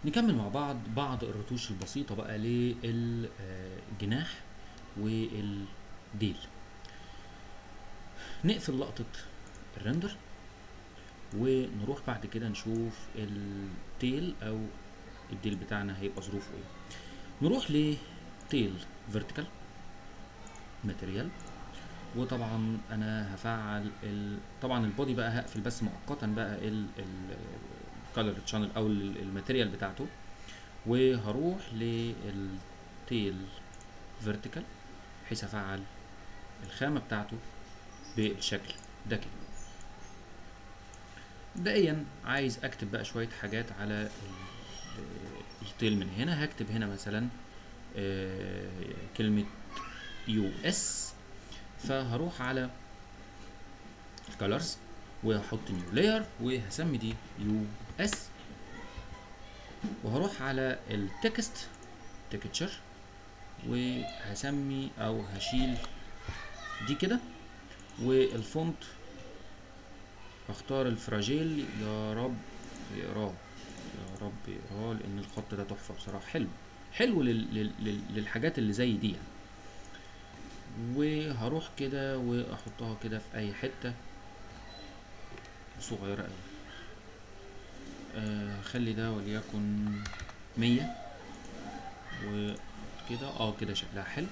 نكمل مع بعض الرتوش البسيطة بقى للجناح والديل. نقفل لقطة الرندر ونروح بعد كده نشوف التيل او الديل بتاعنا هيبقى ظروفه ايه. نروح لتيل فيرتيكال ماتيريال، وطبعا انا هفعل طبعا البودي بقى هقفل بس مؤقتا بقى الكالر تشانل او الماتيريال بتاعته، وهروح للتيل فيرتيكال بحيث افعل الخامة بتاعته بالشكل ده كده. مبدئيا عايز اكتب بقى شوية حاجات على التيل. من هنا هكتب هنا مثلا كلمة يو اس، فهروح على الكالرز وهحط نيو لاير وهسمي دي يو اس، وهروح على التكست تكتشر وهسمي او هشيل دي كده، والفونت هختار الفراجيل يا رب يقراه، يا رب يقراه، لان الخط ده تحفه بصراحه. حلو للحاجات اللي زي دي يعني. وهروح كده واحطها كده في اي حته صغيره قوي. خلي ده وليكن 100 وكده كده شكلها حلو.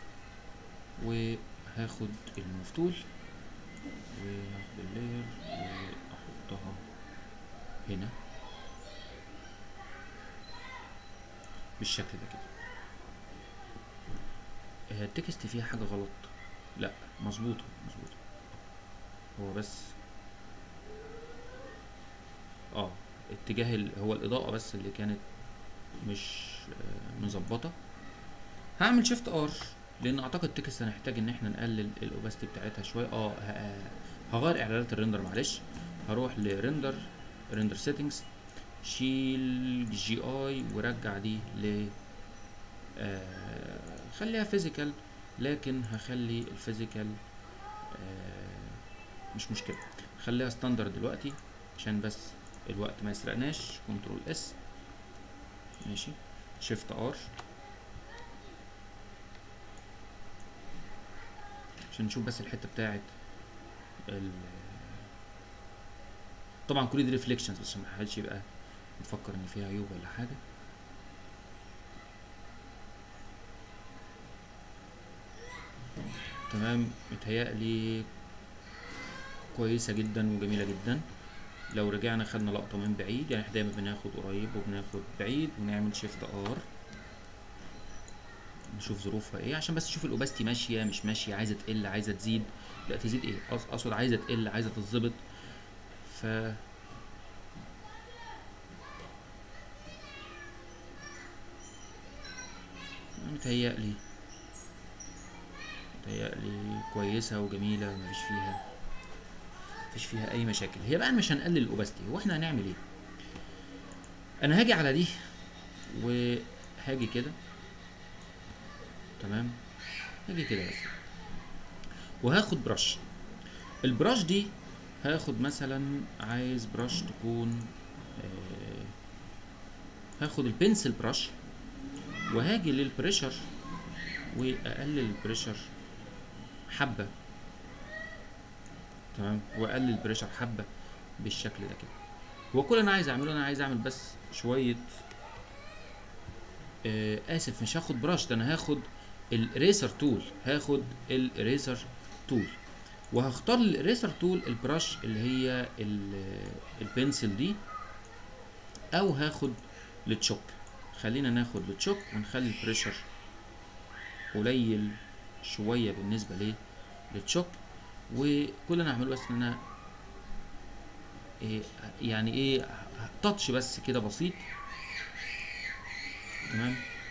وهاخد المفتول وهاخد اللاير واحطها هنا بالشكل ده كده. التكست فيها حاجة غلط؟ لا، مظبوطة. هو بس اتجاه هو الإضاءة بس اللي كانت مش مظبطة. هعمل شيفت ار لأن أعتقد التكست هنحتاج إن احنا نقلل الأوباستي بتاعتها شوية. هغير إعدادات الريندر معلش. هروح لريندر سيتنجز، شيل جي اي ورجع دي ل خليها فيزيكال، لكن هخلي الفيزيكال مش مشكلة، خليها ستاندرد دلوقتي عشان بس الوقت ما يسرقناش. كنترول اس، ماشي، شيفت ار عشان نشوف بس الحتة بتاعت طبعا كل دي ريفليكشنز بس عشان محدش يبقى نفكر ان فيها عيوب ولا حاجة. تمام، متهيألي كويسة جدا وجميلة جدا. لو رجعنا خدنا لقطة من بعيد، يعني احنا دايما بناخد قريب وبناخد بعيد ونعمل شيفت ار نشوف ظروفها ايه، عشان بس نشوف الاوباستي ماشية مش ماشية، عايزة تقل عايزة تزيد. لا تزيد ايه، اقصد عايزة تقل عايزة تتظبط. ف متهيألي كويسة وجميلة مفيش فيها اي مشاكل. هي بقى مش هنقلل الاوباستي، هو احنا هنعمل ايه؟ انا هاجي على دي وهاجي كده، تمام، هاجي كده بس وهاخد برش. البراش دي هاخد مثلا، عايز براش تكون هاخد البنسل براش وهاجي للبريشر واقلل البريشر حبة، تمام، واقلل البريشر حبة بالشكل ده كده. هو كل انا عايز اعمله، انا عايز اعمل بس شوية اسف، مش هاخد براش ده، انا هاخد الريسر تول، وهختار الريسر تول البراش اللي هي البنسل دي، او هاخد التشوك. خلينا ناخد التشوك ونخلي البريشر قليل شويه بالنسبه للتشوك. وكل اللي انا هعمله بس ان انا يعني تاتش بس كده بسيط، تمام،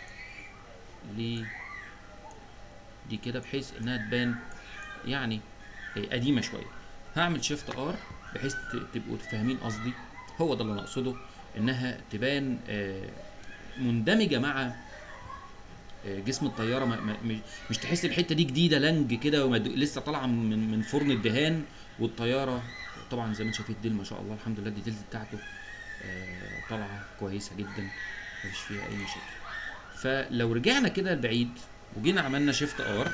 دي كده بحيث انها تبان يعني قديمه شويه. هعمل شيفت ار بحيث تبقوا فاهمين قصدي، هو ده اللي انا اقصده، انها تبان مندمجه مع جسم الطياره. مش تحس الحته دي جديده لانج كده لسه طالعه من فرن الدهان. والطياره طبعا زي ما انت شايفين الديل ما شاء الله الحمد لله الديتيلز بتاعته طالعه كويسه جدا، مفيش فيها اي مشاكل. فلو رجعنا كده لبعيد وجينا عملنا شيفت ار،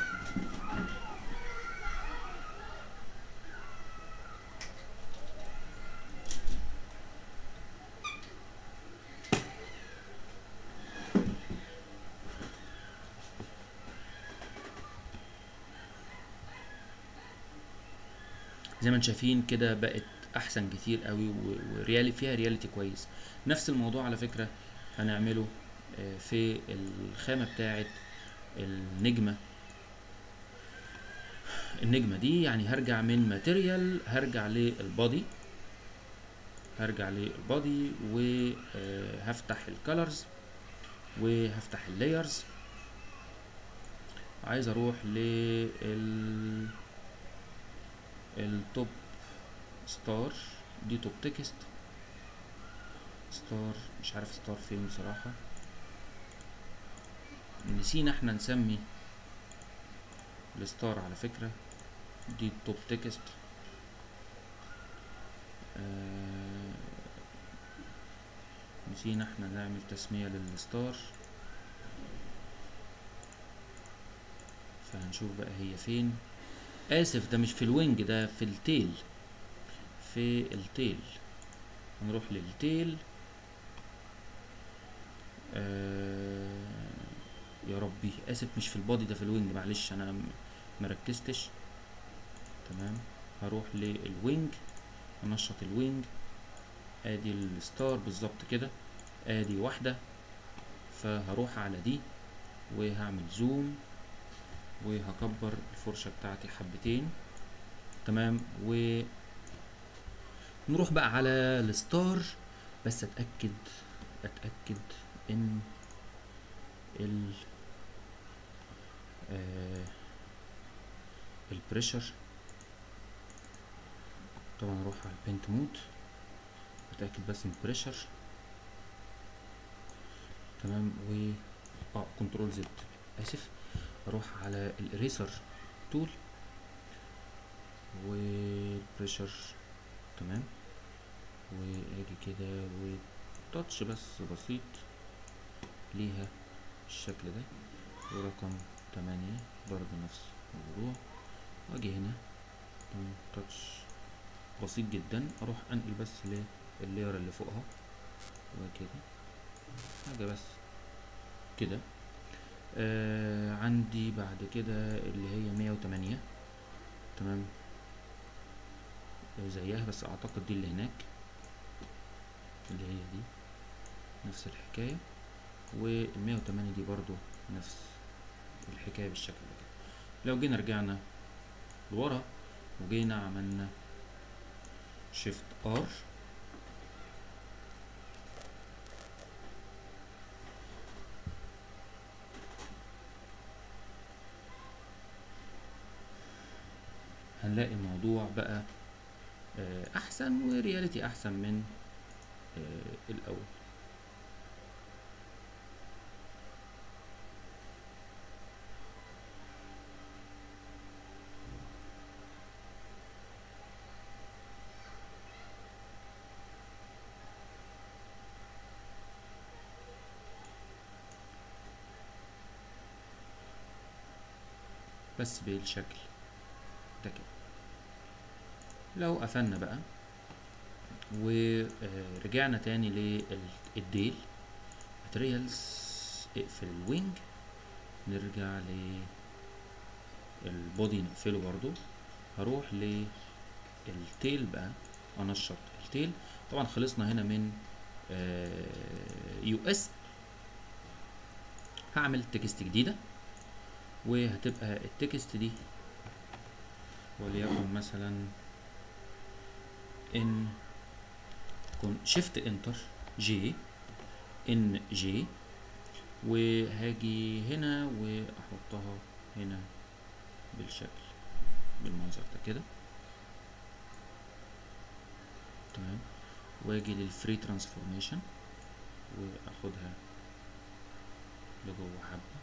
زي ما انتم شايفين كده بقت احسن كتير قوي، وريالي فيها رياليتي كويس. نفس الموضوع على فكره هنعمله في الخامه بتاعه النجمه. النجمه دي يعني هرجع من ماتيريال، هرجع للبادي وهفتح الكالرز وهفتح اللايرز. عايز اروح التوب ستار، دي توب تكست ستار، مش عارف ستار فين بصراحة، نسينا احنا نسمي الستار على فكرة. دي توب تكست، نسينا احنا نعمل تسمية للستار، فهنشوف بقى هي فين. اسف، ده مش في الوينج، ده في التيل، في التيل. هنروح للتيل. يا ربي اسف، مش في البادي، ده في الوينج، معلش انا مركزتش. تمام، هروح للوينج، انشط الوينج، ادي الستار بالظبط كده، ادي واحدة. فهروح على دي وهعمل زوم وهكبر الفرشة بتاعتي حبتين. تمام، ونروح بقى على الستار، بس اتأكد ان ال البريشر. طبعا اروح على البينت مود، اتأكد بس من البريشر. تمام، و كنترول زد، اسف. اروح على الاريسر تول والبريشر. تمام، واجي كده وتاتش بس بسيط ليها الشكل ده، ورقم 8 برضه نفس الموضوع، واجي هنا تاتش بسيط جدا، اروح انقل بس لللاير اللي فوقها وكده، حاجة بس كده. عندي بعد كده اللي هي 108. تمام، زيها بس اعتقد دي اللي هناك، اللي هي دي نفس الحكاية، وال108 دي برضو نفس الحكاية بالشكل ده كده. لو جينا رجعنا لورا وجينا عملنا شيفت ار، هنلاقي الموضوع بقى احسن، ورياليتي احسن من الاول. بس بالشكل ده كده. لو قفلنا بقى ورجعنا تاني للديل ماتريالز، اقفل الوينج، نرجع للبودي نقفله برضو. هروح للتيل بقى، انشط التيل. طبعا خلصنا هنا من يو اس. هعمل تكست جديدة، وهتبقى التكست دي وليكن مثلا ان شيفت انتر جي ان جي، وهاجي هنا واحطها هنا بالشكل بالمنظر ده كده. تمام، واجي للفري ترانسفورميشن واخدها لجوه حبة.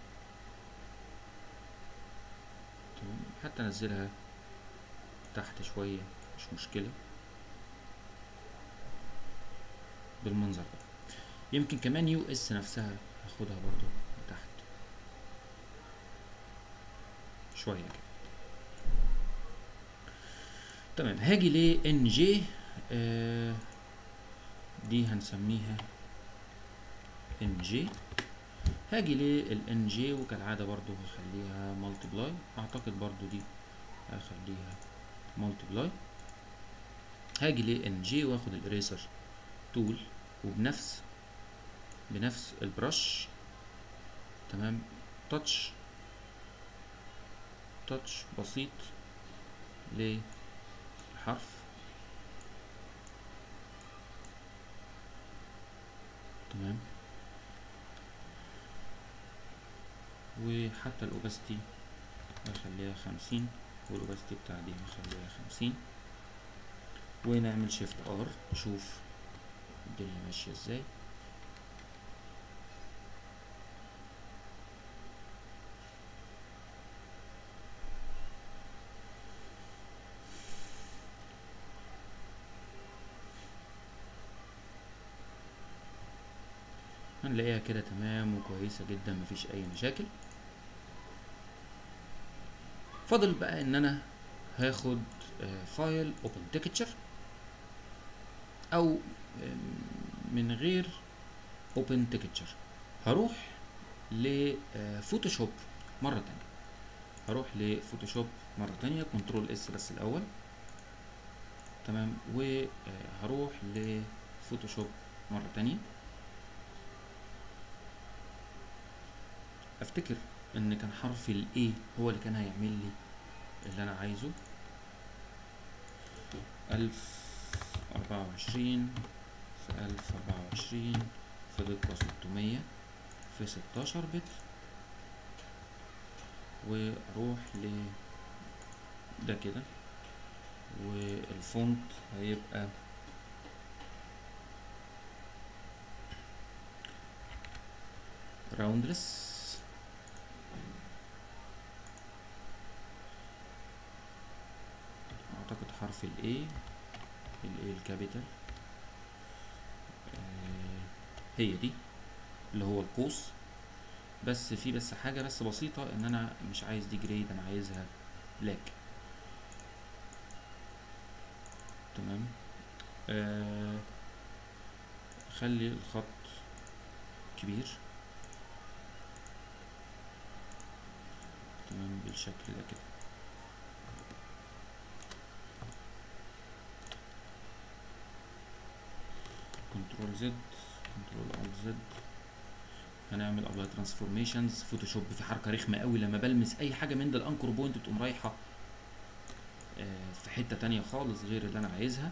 تمام، حتى انزلها تحت شوية مش مشكلة. بالمنظر ده. يمكن كمان يو اس نفسها هاخدها برضو لتحت شويه كده. تمام، هاجي ل ان جي، دي هنسميها ان جي. هاجي للان جي وكالعاده برضو هخليها مالتيبلاي، اعتقد برضو دي هخليها مالتيبلاي. هاجي لان جي واخد الاريسر تول وبنفس البرش، تمام، تاتش بسيط للحرف، تمام. وحتى الاوباستي هخليها 50، والاوباستي بتاع دي هخليها 50، ونعمل شيفت ار نشوف الدنيا ماشيه ازاي. هنلاقيها كده تمام وكويسه جدا، مفيش اي مشاكل. فاضل بقى ان انا هاخد فايل اوبن تكتشر، او من غير اوبن تكتشر. هروح لفوتوشوب مره تانية، كنترول اس بس الاول، تمام. وهروح لفوتوشوب مره تانية. افتكر ان كان حرف ال A هو اللي كان هيعمل لي اللي انا عايزه. 1024 في 1024 في دقة 600 في 16 بت، واروح ده كده، والفونت هيبقى راوندلس. اعتقد حرف ال A الكابيتال، هي دي اللي هو القوس. بس في حاجة بسيطة، ان انا مش عايز دي جريد، انا عايزها بلاك، تمام. خلي الخط كبير، تمام، بالشكل ده كده. كنترول زد، كنترول الت زد. هنعمل ابلاي ترانسفورميشنز. فوتوشوب في حركه رخمه قوي، لما بلمس اي حاجه من ده الانكر بوينت بتقوم رايحه في حته تانية خالص غير اللي انا عايزها،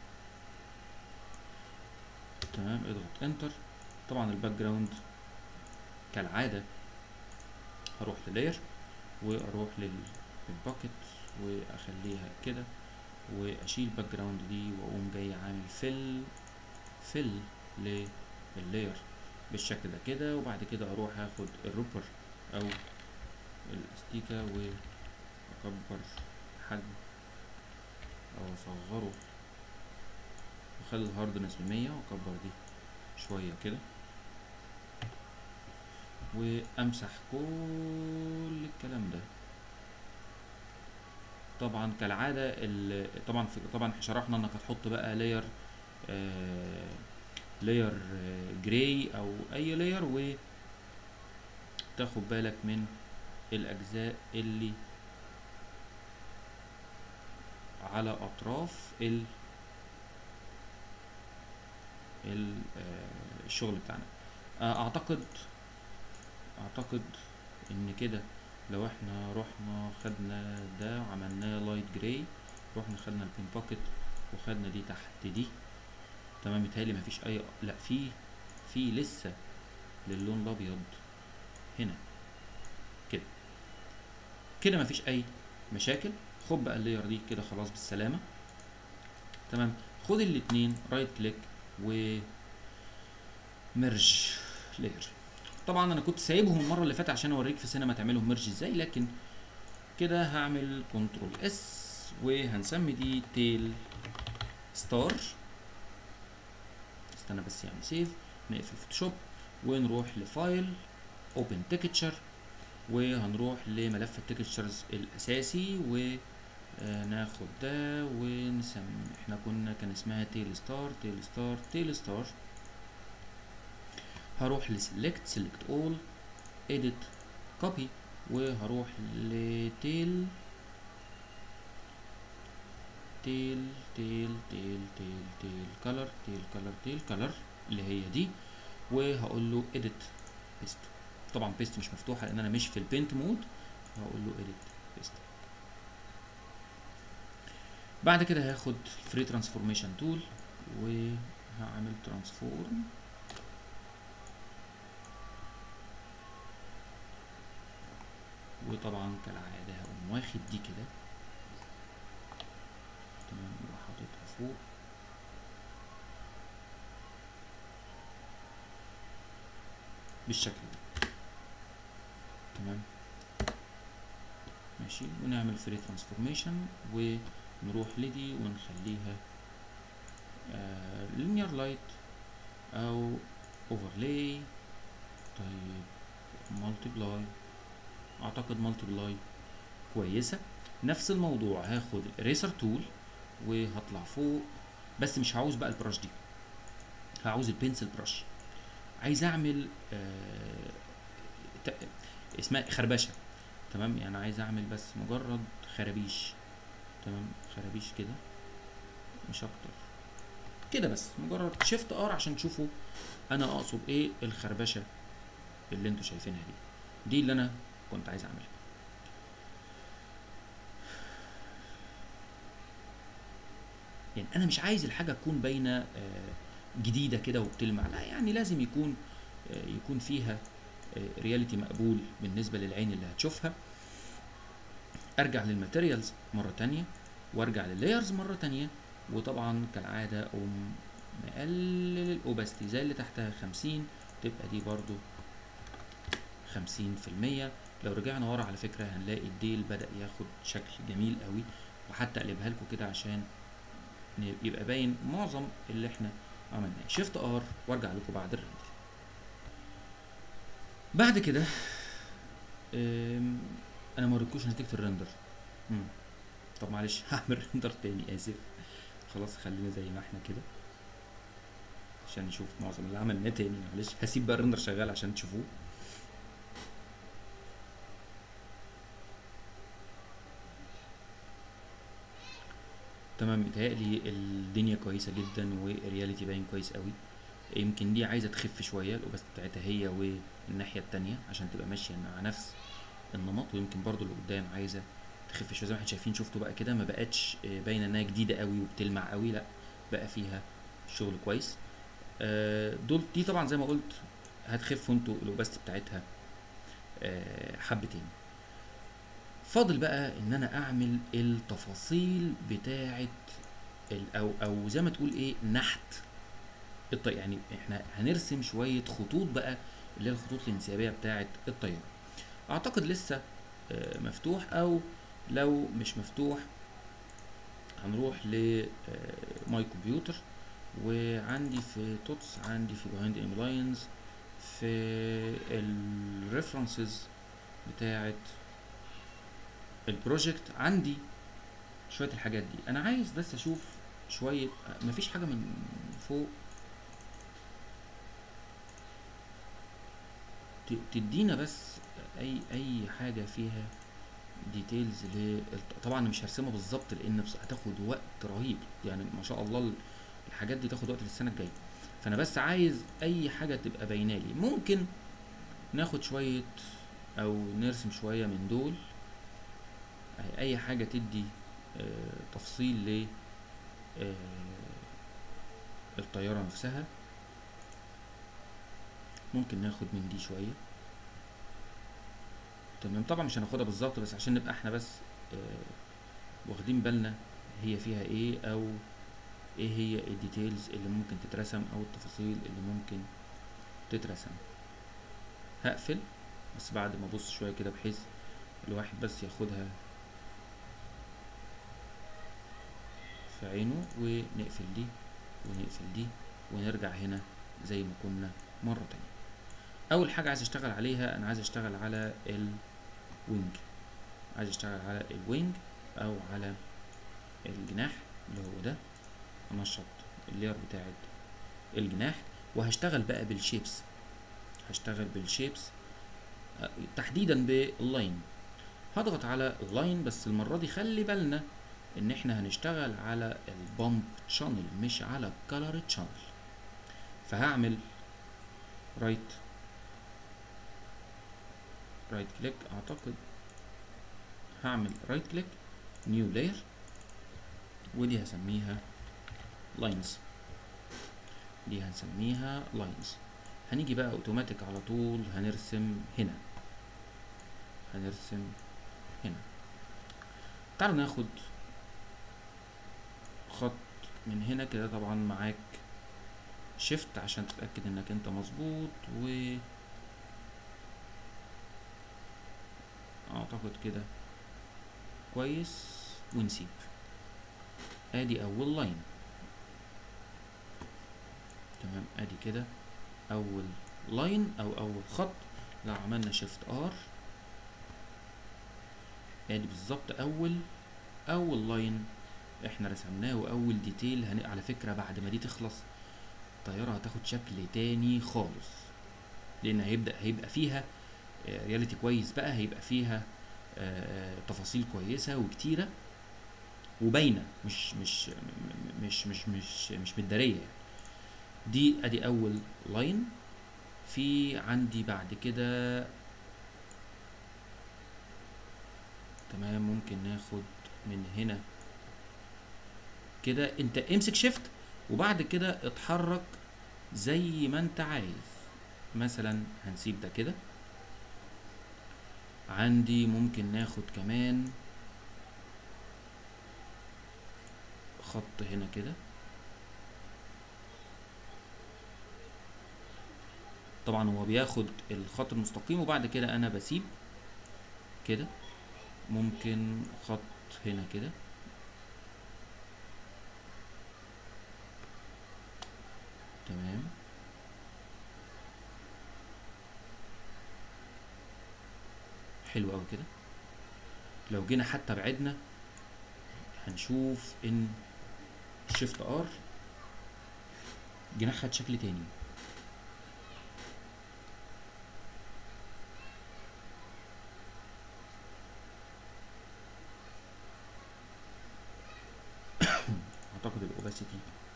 تمام. اضغط انتر. طبعا الباك جراوند كالعاده هروح للاير، واروح للباكت واخليها كده، واشيل باك جراوند دي، واقوم جاي عامل فل لللاير بالشكل ده كده. وبعد كده اروح اخد الروبر او الاستيكه واكبر حجم او اصغره، واخلي الهاردنس ب100، واكبر دي شويه كده، وامسح كل الكلام ده. طبعا كالعاده طبعا شرحنا انك هتحط بقى لاير جراي او اي لاير، وتاخد بالك من الاجزاء اللي على اطراف الشغل بتاعنا. اعتقد ان كده لو احنا رحنا خدنا ده وعملناه لايت جراي، رحنا خدنا البين باكت وخدنا دي تحت دي، تمام. متهيألي مفيش اي، لا، في لسه للون الابيض هنا كده مفيش اي مشاكل. خد بقى اللاير دي كده خلاص بالسلامه، تمام. خد الاتنين رايت كليك وميرج لاير. طبعا انا كنت سايبهم المره اللي فاتت عشان اوريك في سينما تعملهم ميرج ازاي، لكن كده هعمل كنترول اس وهنسمي دي تيل ستار استنى بس يعمل سيف، نقفل فوتوشوب ونروح لفايل اوبن تكتشر، وهنروح لملف التكتشرز الاساسي وناخد ده ونسمي، احنا كان اسمها تيل ستار تيل ستار تيل ستار. هروح لسلكت سلكت اول edit copy، وهروح لتيل تيل تيل تيل تيل تيل كلر تيل كلر تيل كلر اللي هي دي، وهقول له edit paste. طبعا بيست مش مفتوحه لان انا مش في البينت مود، هقول له edit paste. بعد كده هاخد فري ترانسفورميشن تول وهعمل ترانسفورم، وطبعا كالعاده هقوم واخد دي كده تمام وحاططها فوق بالشكل ده تمام ماشي. ونعمل فري ترانسفورميشن ونروح لدي ونخليها linear light او overlay. طيب multiply، اعتقد multiply كويسه. نفس الموضوع هاخد eraser tool وهطلع فوق، بس مش هعوز بقى البرش دي، هعوز البنسل برش. عايز اعمل اسمها خربشه تمام، يعني عايز اعمل بس مجرد خرابيش تمام، خرابيش كده مش اكتر كده، بس مجرد شيفت ار عشان تشوفوا انا اقصد ايه الخربشه اللي انتوا شايفينها دي اللي انا كنت عايز اعملها. يعني انا مش عايز الحاجه تكون باينه جديده كده وبتلمع، لا يعني لازم يكون فيها رياليتي مقبول بالنسبه للعين اللي هتشوفها. ارجع للماتيريالز مره تانية وارجع لللايرز مره تانية، وطبعا كالعاده اقوم مقلل الاوباستي زي اللي تحتها 50 تبقى دي برضو 50%. لو رجعنا ورا على فكره هنلاقي الديل بدأ ياخد شكل جميل قوي، وحتى اقلبها لكم كده عشان يبقى باين معظم اللي احنا عملناه. شيفت ار وارجع لكم بعد الرندر. بعد كده انا ما وريتكوش نتيجه الرندر. طب معلش هعمل رندر تاني، اسف. خلاص خلينا زي ما احنا كده عشان نشوف معظم اللي عملناه تاني. معلش هسيب بقى الرندر شغال عشان تشوفوه. تمام، متهيألي الدنيا كويسة جدا والرياليتي باين كويس قوي. يمكن دي عايزة تخف شوية الأوباست بتاعتها هي والناحية التانية عشان تبقى ماشية مع نفس النمط، ويمكن برضو اللي قدام عايزة تخف شوية زي ما احنا شايفين. شفتوا بقى كده ما بقتش باينة انها جديدة قوي وبتلمع قوي، لا بقى فيها شغل كويس. دي طبعا زي ما قلت هتخف انتوا الأوباست بتاعتها حبتين. فاضل بقى ان انا اعمل التفاصيل بتاعه او زي ما تقول ايه نحت يعني احنا هنرسم شويه خطوط بقى اللي هي الخطوط الانسيابيه بتاعه الطياره. اعتقد لسه مفتوح، او لو مش مفتوح هنروح ل ماي كمبيوتر، وعندي في توتس، عندي في بيهايند انمي لاينز، في الريفرنسز بتاعه البروجكت عندي شويه الحاجات دي. انا عايز بس اشوف شويه، مفيش حاجه من فوق تدينا بس اي حاجه فيها ديتيلز. طبعا مش هرسمها بالظبط لان هتاخد وقت رهيب، يعني ما شاء الله الحاجات دي تاخد وقت للسنه الجايه. فانا بس عايز اي حاجه تبقى باينه لي. ممكن ناخد شويه او نرسم شويه من دول، اي حاجه تدي تفصيل ل الطياره نفسها. ممكن ناخد من دي شويه تمام. طبعا مش هناخدها بالظبط بس عشان نبقى احنا بس واخدين بالنا هي فيها ايه، او ايه هي الديتيلز اللي ممكن تترسم او التفاصيل اللي ممكن تترسم. هقفل بس بعد ما ابص شويه كده بحيث الواحد بس ياخدها في عينه، ونقفل دي ونقفل دي ونرجع هنا زي ما كنا مرة تانية. اول حاجة عايز اشتغل عليها، انا عايز اشتغل على الوينج، عايز اشتغل على الوينج او على الجناح اللي هو ده. انشط اللير بتاعت الجناح، وهشتغل بقى بالشيبس، هشتغل بالشيبس تحديدا باللاين. هضغط على اللاين، بس المرة دي خلي بالنا ان احنا هنشتغل على البامب شانل مش على الكالر شانل. فهعمل رايت كليك، اعتقد هعمل رايت كليك نيو لاير، ودي هسميها لاينز، دي هنسميها لاينز. هنيجي بقى اوتوماتيك على طول هنرسم هنا، هنرسم هنا. تعالوا ناخد خط من هنا كده، طبعا معاك شيفت عشان تتأكد انك انت مظبوط، و اعتقد كده كويس، ونسيب. ادي اول لاين، تمام، ادي كده اول لاين او اول خط. لو عملنا شيفت ار، ادي بالظبط اول لاين احنا رسمناه واول ديتيل. على فكرة بعد ما دي تخلص الطيارة هتاخد شكل تاني خالص، لان هيبقى فيها رياليتي كويس بقى، هيبقى فيها تفاصيل كويسة وكتيرة وباينة، مش متدارية يعني. دي ادي اول لاين. في عندي بعد كده، تمام، ممكن ناخد من هنا كده. انت امسك شيفت وبعد كده اتحرك زي ما انت عايز. مثلا هنسيب ده كده. عندي ممكن ناخد كمان خط هنا كده. طبعا هو بياخد الخط المستقيم وبعد كده انا بسيب كده. ممكن خط هنا كده، تمام، حلو قوي كده. لو جينا حتى بعدنا هنشوف ان شيفت ار جناح خد شكل تاني. اعتقد الاوباسيتي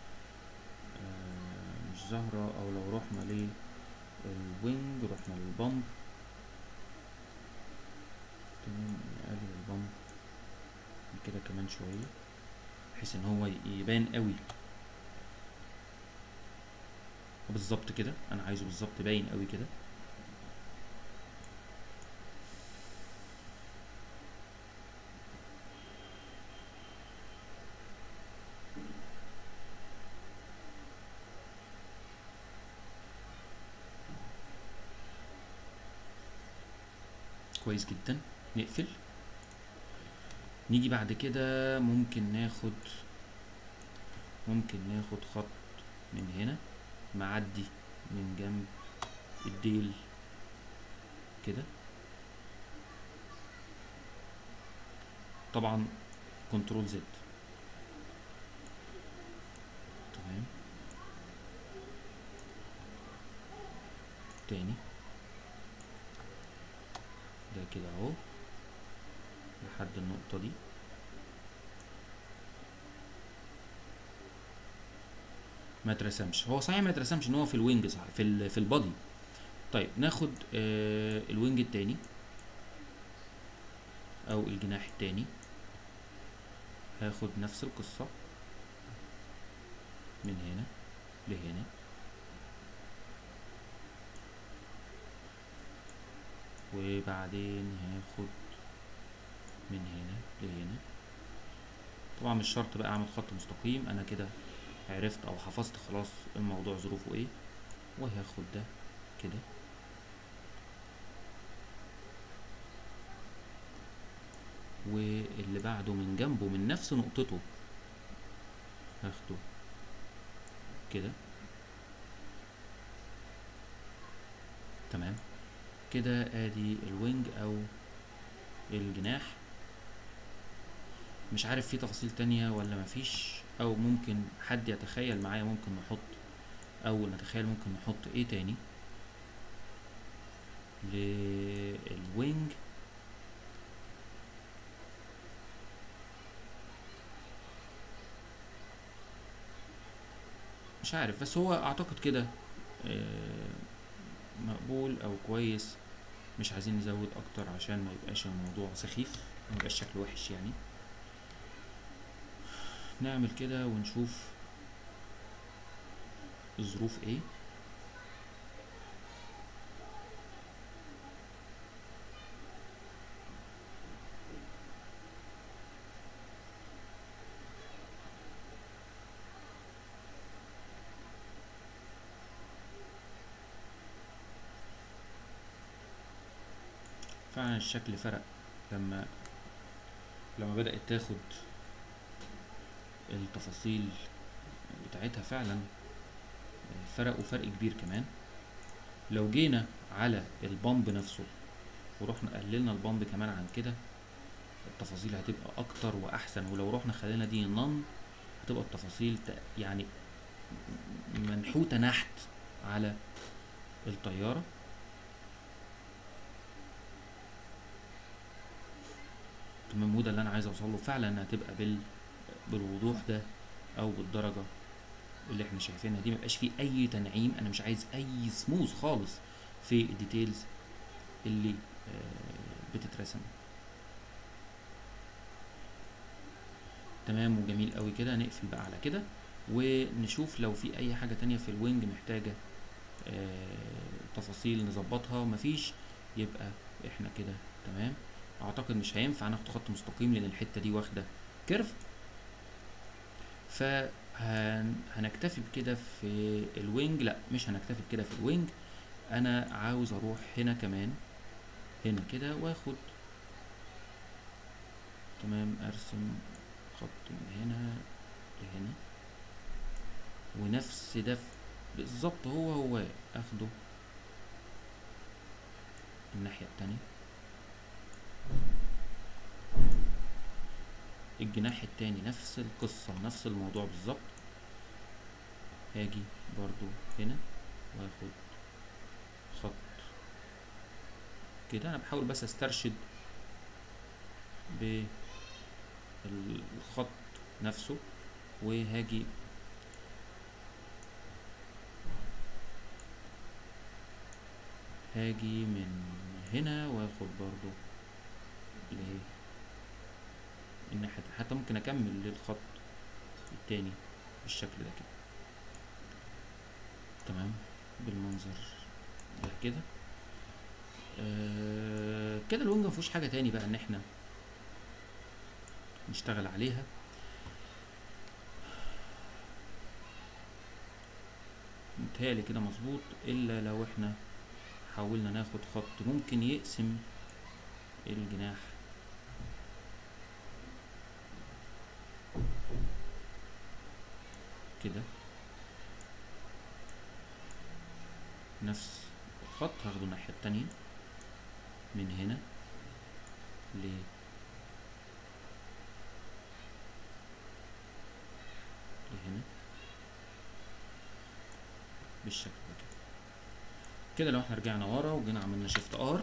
مش ظاهرة، او لو رحنا للوينج رحنا للبامب، تمام، نقلل البامب كده كمان شوية بحيث ان هو يبان قوي. بالظبط كده، انا عايزه بالظبط باين قوي كده. كويس جدا. نقفل. نيجي بعد كده ممكن ناخد خط من هنا معدي من جنب الديل كده. طبعا كنترول زد، تمام، تاني ده كده اهو لحد النقطة دي. ما اترسمش، هو صحيح ما اترسمش ان هو في الوينج، صح، في البادي. طيب ناخد الوينج التاني او الجناح التاني. هاخد نفس القصة من هنا لهنا، وبعدين هاخد من هنا لهنا. طبعا مش شرط بقى اعمل خط مستقيم، انا كده عرفت او حفظت خلاص الموضوع ظروفه ايه. وهاخد ده كده، واللي بعده من جنبه من نفس نقطته هاخده كده. تمام كده ادي الوينج او الجناح. مش عارف في تفاصيل تانية ولا مفيش، او ممكن حد يتخيل معايا ممكن نحط، او نتخيل ممكن نحط ايه تاني للوينج. مش عارف، بس هو اعتقد كده مقبول او كويس. مش عايزين نزود اكتر عشان ما يبقاش الموضوع سخيف، ما يبقاش شكله وحش يعني. نعمل كده ونشوف الظروف ايه. فعلا الشكل فرق لما بدأت تاخد التفاصيل بتاعتها، فعلا فرق وفرق كبير كمان. لو جينا على البامب نفسه ورحنا قللنا البامب كمان عن كده، التفاصيل هتبقى اكتر واحسن. ولو رحنا خلينا دي نون، هتبقى التفاصيل يعني منحوتة نحت على الطيارة. تمام، وده اللي انا عايز اوصله فعلا، انها تبقى بالوضوح ده او بالدرجة اللي احنا شايفينها دي. مبقاش فيه اي تنعيم، انا مش عايز اي سموث خالص في الديتيلز اللي بتترسم. تمام وجميل قوي كده. نقفل بقى على كده ونشوف لو في اي حاجة تانية في الوينج محتاجة تفاصيل نظبطها. مفيش، يبقى احنا كده تمام. اعتقد مش هينفع ناخد خط مستقيم لان الحتة دي واخدة كيرف، فهنكتفي بكده في الوينج. لا مش هنكتفي بكده في الوينج، انا عاوز اروح هنا كمان، هنا كده واخد تمام، ارسم خط من هنا لهنا، ونفس ده بالظبط هو اخده الناحية التانية. الجناح التاني نفس القصة، نفس الموضوع بالظبط. هاجي برضو هنا واخد خط كده. انا بحاول بس استرشد بالخط نفسه، وهاجي من هنا واخد برضو الناحية، حتى ممكن اكمل للخط التاني بالشكل ده كده. تمام بالمنظر ده كده. كده الوينج مفيهوش حاجة تاني بقى ان احنا نشتغل عليها. متهيألي كده مظبوط، الا لو احنا حاولنا ناخد خط ممكن يقسم الجناح كده. نفس الخط هاخده الناحية التانية من هنا لهنا بالشكل ده كده. كده لو احنا رجعنا ورا وجينا عملنا شيفت ار،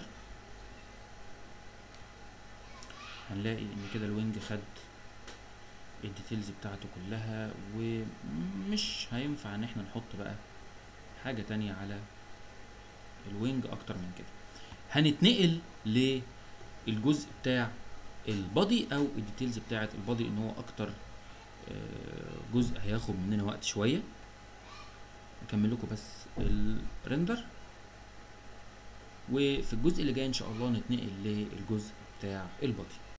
هنلاقي ان كده الوينج خد الديتيلز بتاعته كلها، ومش هينفع ان احنا نحط بقى حاجة تانية على الوينج اكتر من كده. هنتنقل للجزء بتاع البادي او الديتيلز بتاعه البادي، ان هو اكتر جزء هياخد مننا وقت شويه. اكمل لكم بس الريندر، وفي الجزء اللي جاي ان شاء الله نتنقل للجزء بتاع البادي.